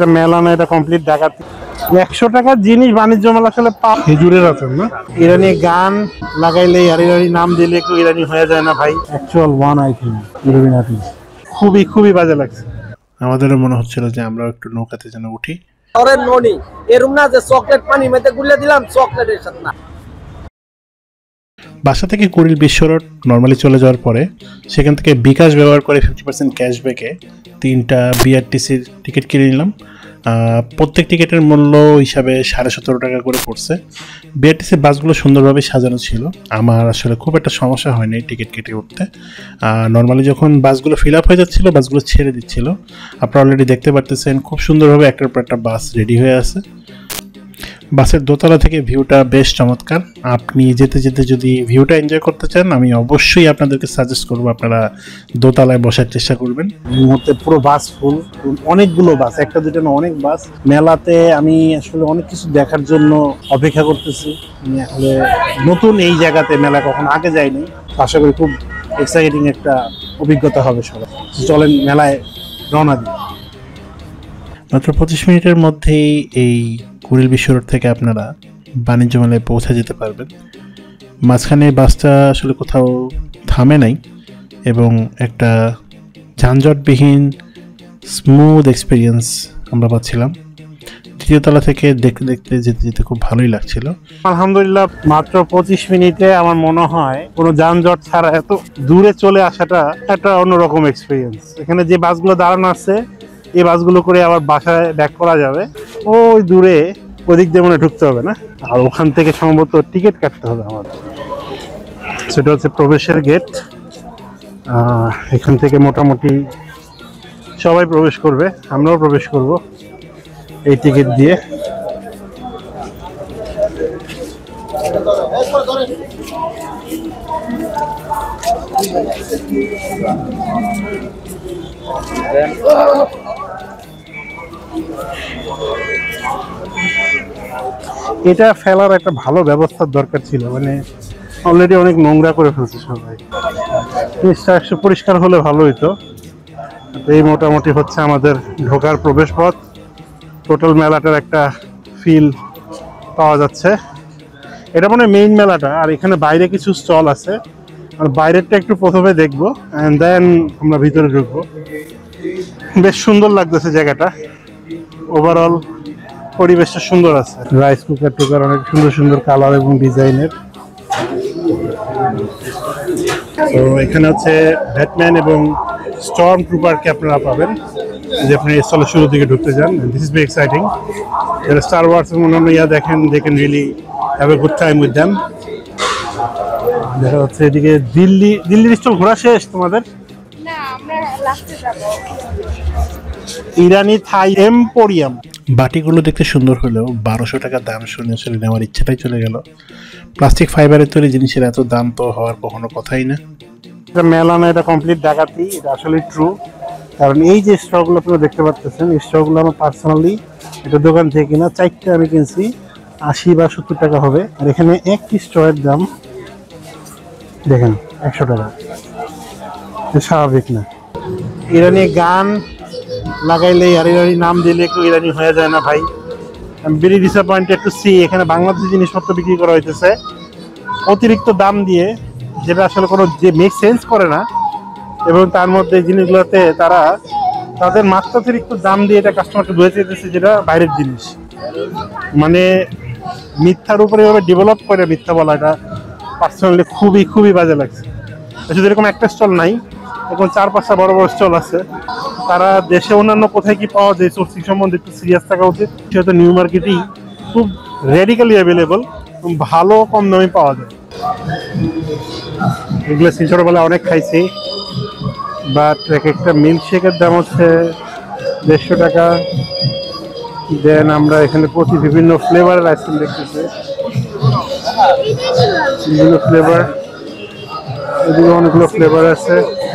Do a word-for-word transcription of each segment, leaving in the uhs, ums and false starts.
মেলা না, এটা কমপ্লিট ডাকাতি। একশো টাকার জিনিস বাণিজ্য মেলা আসলে খেজুরের আছে না, ইরানি গান লাগাইলে আর ইরানি নাম দিলে একটু ইরানি হয়ে যায় না ভাই। Actual one I think Illuminati. খুবই খুবই বাজে লাগছে। আমাদেরও মনে হচ্ছিল যে আমরা একটু নৌকাতে যেন উঠি। আরে ননি এরকম না যে চকলেট পানি মেতে গুলে দিলাম, চকলেটের সাথে না। বাসা থেকে কুড়িল বিশ্ব রোড নর্মালি চলে যাওয়ার পরে সেখান থেকে বিকাশ ব্যবহার করে ফিফটি পার্সেন্ট ক্যাশব্যাকে তিনটা বিআরটিসির টিকিট কিনে নিলাম। প্রত্যেক টিকিটের মূল্য হিসাবে সাড়ে সতেরো টাকা করে পড়ছে। বিআরটিসির বাসগুলো সুন্দরভাবে সাজানো ছিল, আমার আসলে খুব একটা সমস্যা হয়নি টিকিট কেটে উঠতে। নর্মালি যখন বাসগুলো ফিল আপ হয়ে যাচ্ছিলো বাসগুলো ছেড়ে দিচ্ছিল। আপনারা অলরেডি দেখতে পারতেছেন খুব সুন্দরভাবে একটার পর একটা বাস রেডি হয়ে আছে। বাসের দোতলা থেকে ভিউটা বেশ চমৎকার। আপনি যেতে যেতে যদি ভিউটা এনজয় করতে চান আমি অবশ্যই আপনাদেরকে সাজেস্ট করবো আপনারা দোতলায় বসার চেষ্টা করবেন। এই মুহূর্তে পুরো বাস ফুল, অনেকগুলো বাস, একটা দুটো না অনেক বাস। মেলাতে আমি আসলে অনেক কিছু দেখার জন্য অপেক্ষা করতেছি। আমি আসলে নতুন এই জায়গাতে, মেলা কখনো আগে যাইনি, আশা করি খুব এক্সাইটিং একটা অভিজ্ঞতা হবে সবাই। চলেন মেলায় রওনা দিই। মাত্র পঁচিশ মিনিটের মধ্যেই এই কুড়িল বিশ্ব রোড থেকে আপনারা বাণিজ্য মেলায় পৌঁছে যেতে পারবেন। মাঝখানে বাসটা আসলে কোথাও থামে নাই এবং একটা যানজটবিহীন স্মুথ এক্সপিরিয়েন্স আমরা পাচ্ছিলাম। দ্বিতীয় তলা থেকে দেখতে দেখতে যেতে যেতে খুব ভালোই লাগছিল। আলহামদুলিল্লাহ, মাত্র পঁচিশ মিনিটে আমার মনে হয় কোনো যানজট ছাড়া এত দূরে চলে আসাটা একটা অন্যরকম এক্সপিরিয়েন্স। এখানে যে বাসগুলো দাঁড়ানো আছে এই বাসগুলো করে আবার বাসায় ব্যাক করা যাবে। ওই দূরে ওদিক দিয়ে মনে ঢুকতে হবে না, আর ওখান থেকে সম্ভবত টিকিট কাটতে হবে আমাদের। সেটা হচ্ছে প্রবেশের গেট। এখান থেকে মোটামুটি সবাই প্রবেশ করবে, আমরাও প্রবেশ করব এই টিকিট দিয়ে। এটা ফেলার একটা ভালো ব্যবস্থার দরকার ছিল, মানে অলরেডি অনেক নোংরা করে ফেলছে সবাই। জিনিসটা একটু পরিষ্কার হলে ভালো হইতো। এই মোটামুটি হচ্ছে আমাদের ঢোকার প্রবেশ পথ। টোটাল মেলাটার একটা ফিল পাওয়া যাচ্ছে। এটা মানে মেইন মেলাটা, আর এখানে বাইরে কিছু স্টল আছে, আর বাইরেরটা একটু প্রথমে দেখবো অ্যান্ড দেন আমরা ভিতরে ঢুকবো। বেশ সুন্দর লাগতেছে জায়গাটা, ওভারঅল পরিবেশটা সুন্দর আছে। রাইস কুকার টুকার অনেক সুন্দর সুন্দর কালার এবং ডিজাইনের। তো এখানে হচ্ছে ব্যাটম্যান এবং স্টর্ম ট্রুপারকে আপনারা পাবেন যে আপনি স্টলের শুরু দিকে ঢুকতে যান। This is very exciting. যারা স্টার ওয়ার্স এবং অন্যান্য ইয়া দেখেন, they can really have a good time with them. দেখা যাচ্ছে এদিকে দিল্লি দিল্লির স্টল ঘোরা শেষ তোমাদের? না, আমরা লাস্টে যাব। ইরানি থাই এম্পোরিয়াম। বাটিগুলো দেখতে সুন্দর হলেও বারোশো টাকা দাম শুনে আসলে নেওয়ার ইচ্ছাটাই চলে গেল। প্লাস্টিক ফাইবারের তৈরি জিনিসের এত দাম তো হওয়ার কখনো কথাই না। এটা মেলা না, এটা কমপ্লিট ডাকাতি। এটা আসলে ট্রু, কারণ এই যে স্টকগুলো আপনারা দেখতে পাচ্ছেন এই স্টকগুলো আমার পার্সোনালি এটা দোকান থেকে কিনা। চারটে আমি কিনছি আশি বা সত্তর টাকা হবে, আর এখানে একটি স্ট্রয়ের দাম দেখেন একশো টাকা। স্বাভাবিক না। ইরানি গান লাগাইলে আর ইরানি নাম দিলে একটু ইরানি হয়ে যায় না ভাই। আমি ভেরি ডিসঅ্যাপয়েন্টেড টু সি এখানে বাংলাদেশি জিনিসপত্র বিক্রি করা হইতেছে অতিরিক্ত দাম দিয়ে, যেটা আসলে কোনো যে মেক সেন্স করে না। এবং তার মধ্যে এই জিনিসগুলোতে তারা তাদের মাত্রাতিরিক্ত দাম দিয়ে এটা কাস্টমারকে বুঝে দিতেছে যেটা বাইরের জিনিস। মানে মিথ্যার উপরে এভাবে ডেভেলপ করে মিথ্যা বলা, এটা পার্সোনালি খুবই খুবই বাজে লাগছে। শুধু এরকম একটা স্টল নাই, এখন চার পাঁচটা বড় বড় স্টল আছে। তারা দেশে অন্যান্য কোথায় কি পাওয়া যায় সোর্সিং সম্বন্ধে একটু সিরিয়াস থাকা উচিত। সেহেতু নিউ মার্কেটেই খুব রেডিক্যালি অ্যাভেলেবল, ভালো কম দামে পাওয়া যায়। এগুলো ছোটোবেলায় অনেক খাইছি, বাট এক একটা মিল্কশেকের দাম হচ্ছে দেড়শো টাকা। দেন আমরা এখানে প্রতি বিভিন্ন ফ্লেভারের আইসক্রিম দেখতেছি, বিভিন্ন ফ্লেভার। এদিকে অনেকগুলো ফ্লেভার আছে,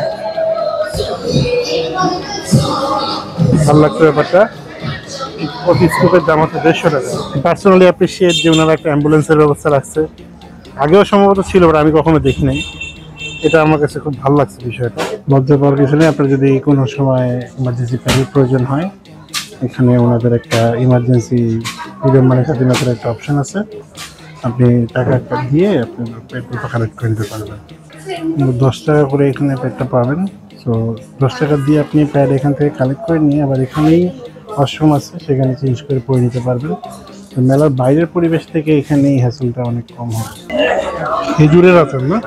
ভালো লাগছে ব্যাপারটা। প্রতি স্কুপের দাম হচ্ছে দেড়শো টাকা। পার্সোনালি অ্যাপ্রিসিয়েট যে ওনারা একটা অ্যাম্বুলেন্সের ব্যবস্থা রাখছে, আগেও সম্ভবত ছিল বাট আমি কখনো দেখি নাই। এটা আমার কাছে খুব ভালো লাগছে বিষয়টা। লজ্জা পাওয়ার কিছু নেই। আপনার যদি কোনো সময় ইমার্জেন্সি গাড়ির প্রয়োজন হয় এখানে ওনাদের একটা ইমার্জেন্সি ফ্রিডম মানে স্বাধীনতার একটা অপশন আছে, আপনি টাকা দিয়ে আপনি পেট্রোলটা কালেক্ট করে নিতে পারবেন। দশ টাকা করে এখানে প্যাডটা পাবেন। সো দশ টাকা দিয়ে আপনি প্যাড এখান থেকে কালেক্ট করে নিয়ে আবার এখানেই ওয়াশরুম আছে, সেখানে চেঞ্জ করে পরে নিতে পারবেন। তো মেলার বাইরের পরিবেশ থেকে এখানে এই হ্যাসেলটা অনেক কম হয়। খেজুরের আচার না,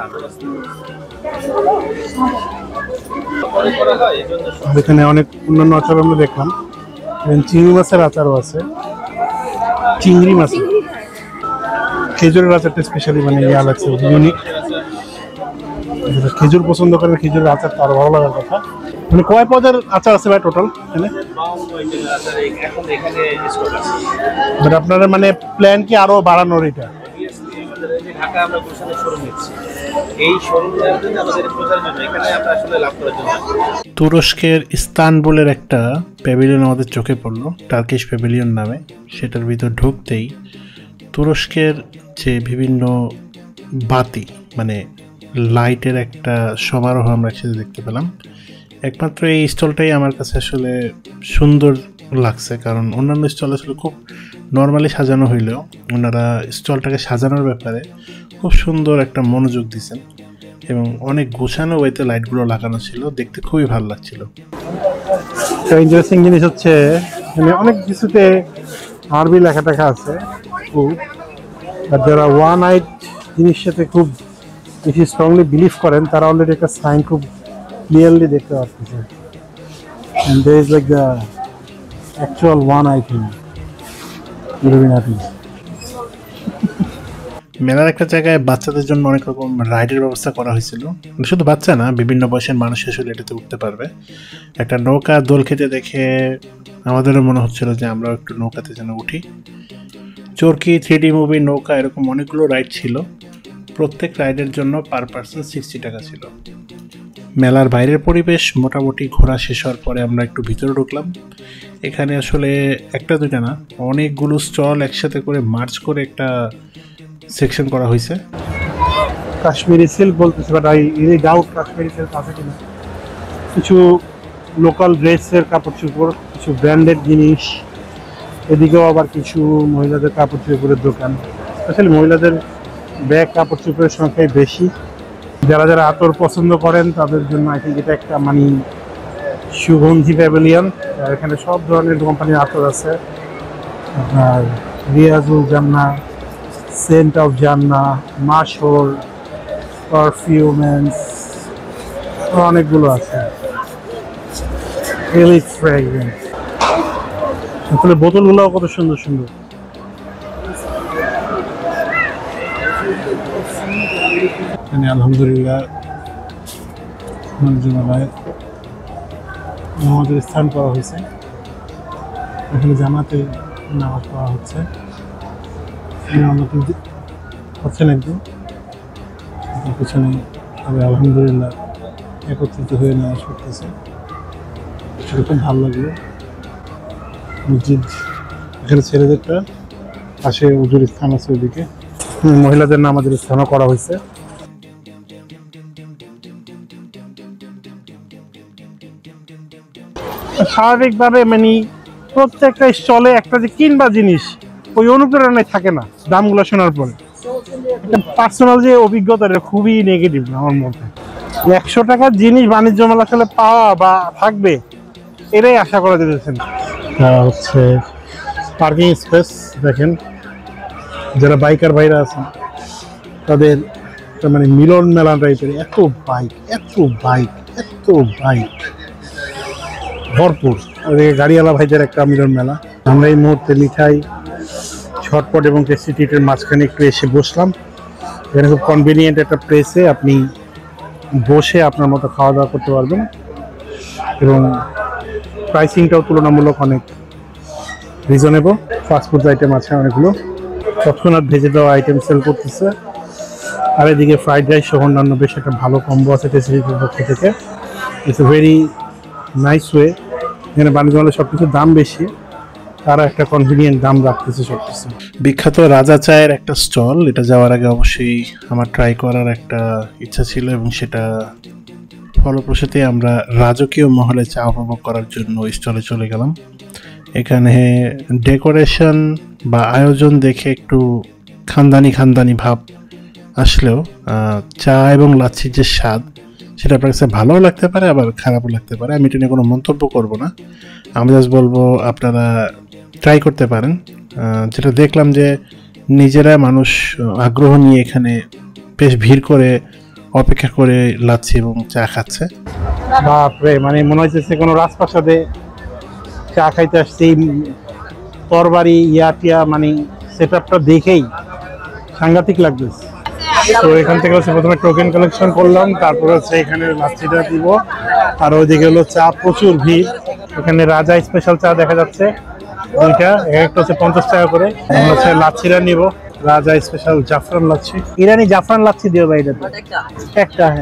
এখানে অনেক অন্যান্য আচার আমরা দেখলাম। চিংড়ি মাছের আচারও আছে, চিংড়ি মাছ। খেজুরের আচারটা স্পেশালি মানে ইয়া লাগছে, ইউনিক। খেজুর পছন্দ করেন, খেজুরের আচার তো আরো ভালো লাগার কথা। মানে কয় পদের আচার আছে ভাই টোটাল এখানে? বাট আপনারা মানে প্ল্যান কি আরো বাড়ানোর? এটা তুরস্কের ইস্তানবুলের একটা প্যাভিলিয়ন আমাদের চোখে পড়লো, টার্কিশ প্যাভিলিয়ন নামে। সেটার ভিতর ঢুকতেই তুরস্কের যে বিভিন্ন বাতি মানে লাইটের একটা সমারোহ আমরা একসাথে দেখতে পেলাম। একমাত্র এই স্টলটাই আমার কাছে আসলে সুন্দর লাগছে, কারণ অন্যান্য স্টল আসলে খুব নর্মালি সাজানো হইলেও ওনারা স্টলটাকে সাজানোর ব্যাপারে খুব সুন্দর একটা মনোযোগ দিয়েছেন এবং অনেক গোছানো ওয়েতে লাইটগুলো লাগানো ছিল, দেখতে খুবই ভালো লাগছিল। ইন্টারেস্টিং জিনিস হচ্ছে মানে অনেক কিছুতে আরবি লেখা টেখা আছে খুব, আর যারা ওয়ান আইট জিনিসের সাথে খুব বেশি স্ট্রংলি বিলিভ করেন তারা অলরেডি একটা সাইন খুব ক্লিয়ারলি দেখতে পাচ্ছে। And there is like the actual one eye thing. Illuminati. মেলার একটা জায়গায় বাচ্চাদের জন্য অনেক রকম রাইডের ব্যবস্থা করা হয়েছিল। শুধু বাচ্চা না, বিভিন্ন বয়সের মানুষ আসলে এটাতে উঠতে পারবে। একটা নৌকা দোল খেতে দেখে আমাদেরও মনে হচ্ছিল যে আমরাও একটু নৌকাতে যেন উঠি। চরকি, থ্রি ডি মুভি, নৌকা, এরকম অনেকগুলো রাইড ছিল। প্রত্যেক রাইডের জন্য পার পার্সন সিক্সটি টাকা ছিল। মেলার বাইরের পরিবেশ মোটামুটি ঘোরা শেষ হওয়ার পরে আমরা একটু ভিতরে ঢুকলাম। এখানে আসলে একটা দুইটা না, অনেকগুলো স্টল একসাথে করে মার্চ করে একটা সেকশন করা হয়েছে। কাশ্মীরি সিল্ক বলতেছে, but I really doubt Kashmiri silk আছে কিনা। কিছু লোকাল ড্রেসের কাপড় চোপড়, কিছু ব্র্যান্ডেড জিনিস, এদিকেও আবার কিছু মহিলাদের কাপড় চোপড়ের দোকান। স্পেশালি মহিলাদের ব্যাগ কাপড় চোপড়ের সংখ্যাই বেশি। যারা যারা আতর পছন্দ করেন তাদের জন্য আই থিঙ্ক এটা একটা মানে সুগন্ধি প্যাভিলিয়ন। এখানে সব ধরনের কোম্পানির আতর আছে, আপনার রিয়াজুল জান্না, সেন্ট অফ জান্না, মাশোর, পারফিউমেন্স, অনেকগুলো আছে। Really fragrant. আসলে বোতলগুলোও কত সুন্দর সুন্দর। এখানে আলহামদুলিল্লাহ বাণিজ্য মেলায় আমাদের স্থান করা হয়েছে। এখানে জামাতে নামাজ পড়া হচ্ছে, হচ্ছে না একদম পিছনে সবাই আলহামদুলিল্লাহ একত্রিত হয়ে নামাজ পড়তেছে। সেটা খুব ভালো লাগলো। মসজিদ এখানে ছেলেদেরটা পাশে উজুর স্থান আছে, ওইদিকে মহিলাদের নামাজের স্থানও করা হয়েছে। স্বাভাবিকভাবে মানে প্রত্যেকটা স্টলে একটা যে কিনবা জিনিস ওই অনুপ্রেরণায় থাকে না দামগুলো শোনার পরে। একটা পার্সোনাল যে অভিজ্ঞতা খুবই নেগেটিভ আমার মতে। একশো টাকার জিনিস বাণিজ্য মেলা আসলে পাওয়া বা থাকবে এটাই আশা করা যেতেছেন। হচ্ছে পার্কিং স্পেস দেখেন, যারা বাইকার ভাইরা আছেন তাদের মানে মিলন মেলা টাইপের, এত বাইক এত বাইক এত বাইক ভরপুর। ওদিকে গাড়িওয়ালা ভাইদের একটা মিলন মেলা। আমরা এই মুহূর্তে মিঠাই, ঝটপট এবং টেস্টি ট্রিটের মাঝখানে একটু এসে বসলাম। এখানে খুব কনভিনিয়েন্ট একটা প্লেসে আপনি বসে আপনার মতো খাওয়া দাওয়া করতে পারবেন এবং প্রাইসিংটাও তুলনামূলক অনেক রিজনেবল। ফাস্টফুড আইটেম আছে অনেকগুলো, তৎক্ষণাৎ ভেজে দেওয়া আইটেম সেল করতেছে। আর এদিকে ফ্রাইড রাইস সহ অন্যান্য বেশ একটা ভালো কম্বো আছে টেস্টির পক্ষ থেকে। It's a very nice way. এখানে বাণিজ্য মেলায় সব কিছুর দাম বেশি, তারা একটা কনভিনিয়েন্ট দাম রাখতেছে সব কিছু। বিখ্যাত রাজা চায়ের একটা স্টল, এটা যাওয়ার আগে অবশ্যই আমার ট্রাই করার একটা ইচ্ছা ছিল এবং সেটা ফলপ্রসূতে আমরা রাজকীয় মহলে চা উপভোগ করার জন্য স্টলে চলে গেলাম। এখানে ডেকোরেশন বা আয়োজন দেখে একটু খানদানি খানদানি ভাব আসলেও চা এবং লাচ্ছির যে স্বাদ সেটা আপনার কাছে ভালোও লাগতে পারে আবার খারাপও লাগতে পারে। আমি এটা নিয়ে কোনো মন্তব্য করব না, আমি জাস্ট বলবো আপনারা ট্রাই করতে পারেন। যেটা দেখলাম যে নিজেরা মানুষ আগ্রহ নিয়ে এখানে বেশ ভিড় করে অপেক্ষা করে লাচ্ছি এবং চা খাচ্ছে। বাপরে, মানে মনে হচ্ছে কোনো রাজপ্রাসাদে চা খাইতে আসছে। তরবারি ইয়া টিয়া মানে সেট আপটা দেখেই সাংঘাতিক লাগতেছে। তো এখান থেকে হচ্ছে প্রথমে টোকেন কালেকশন করলাম, তারপর হচ্ছে এখানে লাচ্ছিটা দিব, আর ওইদিকে হলো চা প্রচুর ভিড়। এখানে রাজা স্পেশাল চা দেখা যাচ্ছে দুইটা, একটা হচ্ছে পঞ্চাশ টাকা করে। আমরা হচ্ছে লাচ্ছিটা নিব, রাজা স্পেশাল জাফরান লাচ্ছি, ইরানি জাফরান লাচ্ছি দিও ভাই এটাতে একটা। হ্যাঁ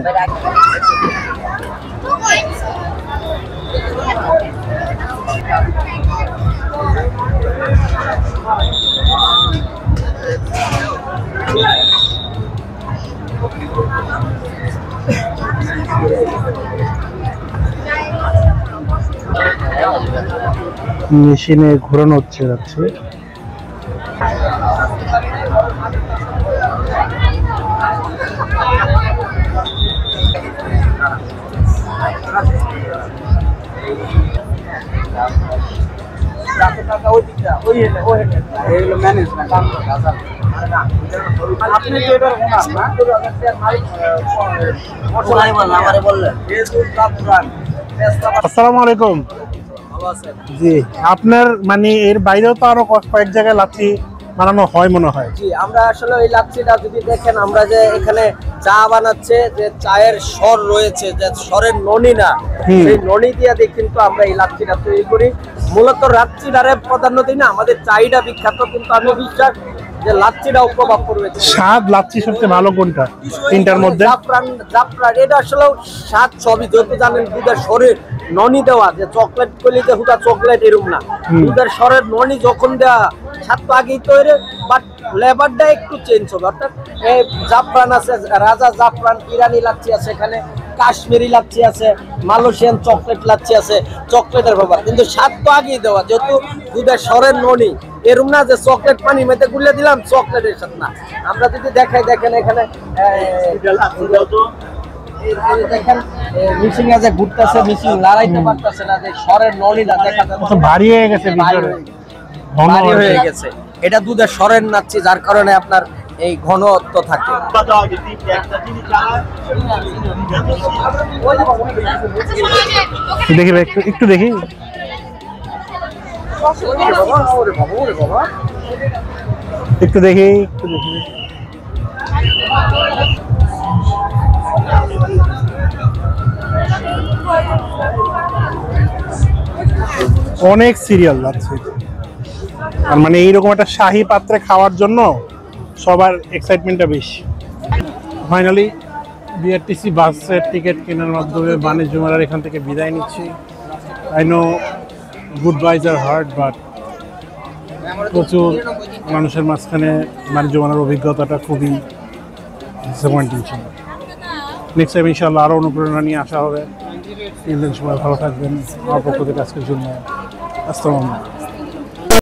মেশিনে ঘোরানো হচ্ছে যাচ্ছে। আসসালামু আলাইকুম। জি, আপনার মানে এর বাইরেও তো আরো কয়েক জায়গায় লাচ্ছি বানানো হয় মনে হয়। জি, আমরা আসলে ওই লাচ্ছিটা যদি দেখেন, আমরা যে এখানে চা বানাচ্ছে, যে চায়ের স্বর রয়েছে, যে স্বরের ননি না, সেই ননি দিয়ে দিয়ে কিন্তু আমরা এই লাচ্ছিটা তৈরি করি। মূলত লাচ্ছিটারে প্রাধান্য দিই না, আমাদের চাইটা বিখ্যাত, কিন্তু আমি বিশ্বাস যে লাচ্ছিটাও প্রভাব পড়বে। স্বাদ লাচ্ছি সবচেয়ে ভালো কোনটা তিনটার মধ্যে? জাফরান, জাফরান এটা আসলে স্বাদ সবই, যত জানেন দুধের শরীর ননি দেওয়া, যে চকলেট করলে যে হুদা চকলেট এরকম না, দুধের স্বরের ননি যখন দেওয়া স্বাদ তো আগেই তৈরি, বাট ফ্লেভারটা একটু চেঞ্জ হবে। অর্থাৎ এই জাফরান আছে, রাজা জাফরান, ইরানি লাচ্ছি আছে, এখানে কাশ্মীরি লাচ্ছি আছে, মালয়েশিয়ান চকলেট লাচ্ছি আছে, চকলেটের ব্যাপার, কিন্তু স্বাদ তো আগেই দেওয়া, যেহেতু দুধের স্বরের ননি এরকম না যে চকলেট পানি মেতে গুলে দিলাম চকলেটের সাথে না। আমরা যদি দেখাই, দেখেন এখানে দেখেন মিশিং আছে, ঘুরতেছে, মিশিং লড়াইতে পারতেছে না, যে স্বরের নলিটা দেখা যাচ্ছে ভারী হয়ে গেছে, ভারী হয়ে গেছে। এটা দুধের স্বরের নাচ্ছি, যার কারণে আপনার এই ঘনত্ব থাকে। দেখি একটু একটু দেখি একটু দেখি একটু দেখি অনেক সিরিয়াল যাচ্ছে, আর মানে এইরকম একটা শাহী পাত্রে খাওয়ার জন্য সবার এক্সাইটমেন্টটা বেশি। ফাইনালি বিআরটিসি বাসের টিকিট কেনার মাধ্যমে বাণিজ্য মেলার এখান থেকে বিদায় নিচ্ছি। I know good byes are hard, but প্রচুর মানুষের মাঝখানে বাণিজ্য মেলার অভিজ্ঞতাটা খুবই ডিসঅ্যাপয়েন্টিং ছিল। নেক্সট টাইম ইনশাআল্লাহ আরও অনুপ্রেরণা নিয়ে আসা হবে। তিন দিন সময় ভালো থাকবেন। আমার পক্ষ থেকে আজকের জন্য আসসালামু আলাইকুম।